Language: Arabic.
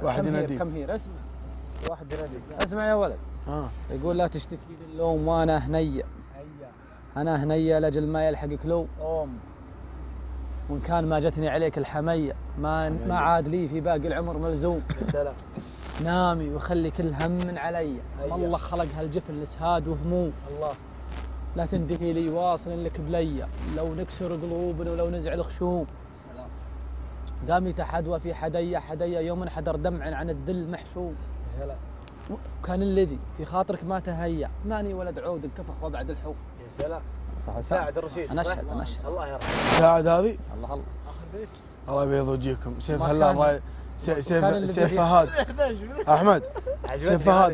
واحد يناديك. كم هير اسمع. واحد يناديك. اسمع يا ولد. يقول لا تشتكي للوم وانا هنية. انا هنية لاجل ما يلحقك لو. وان كان ما جتني عليك الحمية ما عاد لي في باقي العمر ملزوم. يا سلام. نامي وخلي كل هم من علي. الله خلق هالجفن لسهاد وهموم. الله. لا تنتهي لي واصل لك بليا لو نكسر قلوبنا ولو نزعل خشوم. سلام. قامي تحدوى في حديا يوم انحدر دمع عن الذل محشوم. سلام. كان الذي في خاطرك ما تهيأ ماني ولد عود انكفخ وبعد الحوم. يا سلام. صح ساعد الرشيد. انا اشهد الله يرحمه. ساعد هذه. الله الله يبيض وجهكم. سيف هلال سيف فهد. احمد. سيف فهد.